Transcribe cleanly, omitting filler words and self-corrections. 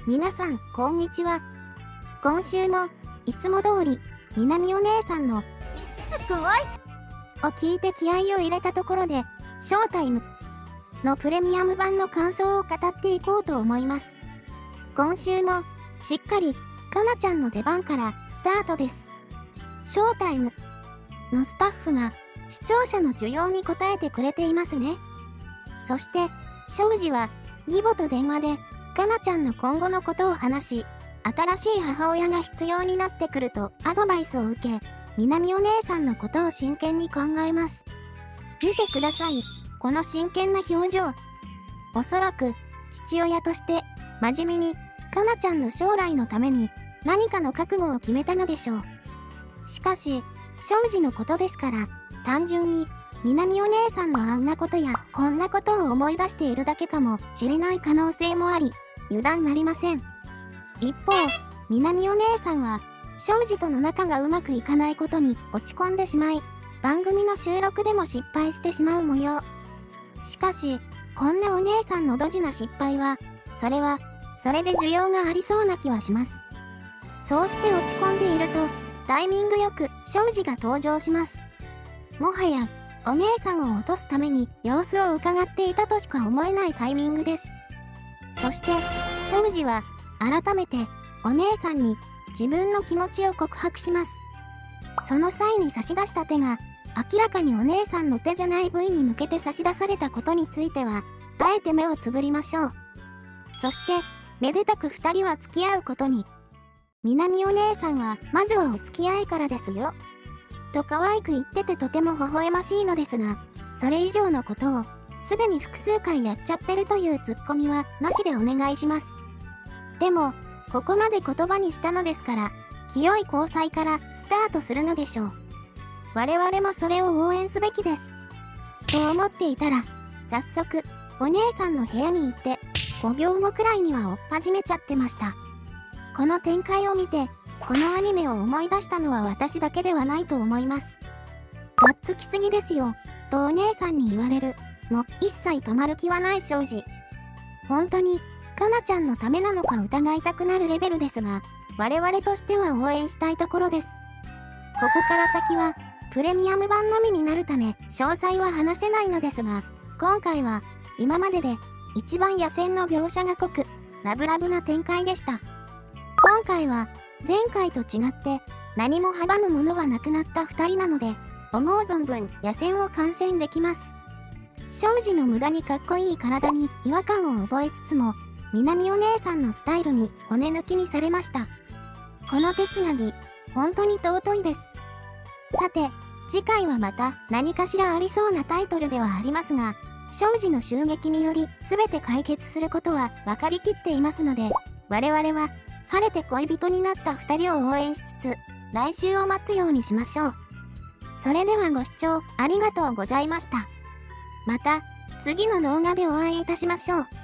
皆さん、こんにちは。今週も、いつも通り、みなみお姉さんの、すごいを聞いて気合を入れたところで、ショータイムのプレミアム版の感想を語っていこうと思います。今週も、しっかり、かなちゃんの出番からスタートです。ショータイムのスタッフが、視聴者の需要に応えてくれていますね。そして、庄司は、義母と電話で、かなちゃんの今後のことを話し、新しい母親が必要になってくるとアドバイスを受け、みなみお姉さんのことを真剣に考えます。見てください、この真剣な表情。おそらく、父親として、真面目に、かなちゃんの将来のために、何かの覚悟を決めたのでしょう。しかし、庄司のことですから、単純に、みなみお姉さんのあんなことやこんなことを思い出しているだけかもしれない可能性もあり、油断なりません。一方、みなみお姉さんは、庄司との仲がうまくいかないことに落ち込んでしまい、番組の収録でも失敗してしまう模様。しかし、こんなお姉さんのドジな失敗は、それで需要がありそうな気はします。そうして落ち込んでいると、タイミングよく庄司が登場します。もはや、お姉さんを落とすために様子を伺っていたとしか思えないタイミングです。そして、庄司は改めてお姉さんに自分の気持ちを告白します。その際に差し出した手が明らかにお姉さんの手じゃない部位に向けて差し出されたことについては、あえて目をつぶりましょう。そして、めでたく2人は付き合うことに。みなみお姉さんは、まずはお付き合いからですよ。と可愛く言っててとても微笑ましいのですが、それ以上のことを、すでに複数回やっちゃってるというツッコミはなしでお願いします。でも、ここまで言葉にしたのですから、清い交際からスタートするのでしょう。我々もそれを応援すべきです。と思っていたら、早速、お姉さんの部屋に行って、5秒後くらいには追っ始めちゃってました。この展開を見て、このアニメを思い出したのは私だけではないと思います。がっつきすぎですよ、とお姉さんに言われる。も一切止まる気はない庄司。本当に、かなちゃんのためなのか疑いたくなるレベルですが、我々としては応援したいところです。ここから先は、プレミアム版のみになるため、詳細は話せないのですが、今回は、今までで、一番野戦の描写が濃く、ラブラブな展開でした。今回は、前回と違って何も阻むものがなくなった2人なので、思う存分野戦を観戦できます。庄司の無駄にかっこいい体に違和感を覚えつつも、みなみお姉さんのスタイルに骨抜きにされました。この手つなぎ、本当に尊いです。さて、次回はまた何かしらありそうなタイトルではありますが、庄司の襲撃により全て解決することは分かりきっていますので、我々は、晴れて恋人になった2人を応援しつつ、来週を待つようにしましょう。それではご視聴ありがとうございました。また、次の動画でお会いいたしましょう。